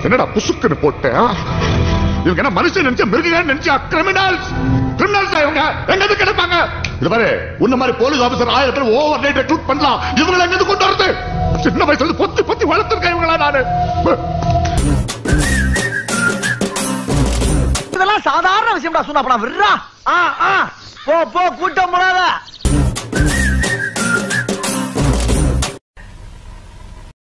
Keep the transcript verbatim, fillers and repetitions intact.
என்னடா புசுக்குன்னு போட்ட? இவங்க என்ன மனுஷன் நினைச்ச மிருகங்கள் நினைச்சா? கிரிமினல்ஸ் கிரிமினல்ஸ் இவங்க எங்க இருந்து கிடைப்பாங்க? இது பாரு, உன்ன மாதிரி போலீஸ் ஆபீசர் ஆயிரம் பேர் ஓவர் நைட் ரெக்ரூட் பண்ணலாம். இவங்களை எங்க இருந்து கொண்டு வரது? சின்ன வயசுல பொத்தி பொத்தி வளர்த்திருக்கேன் இவங்களா நானு. இதெல்லாம் சாதாரண விஷயம்டா. சொன்னா விடுறா. போ போ கூட்டம் போடாத.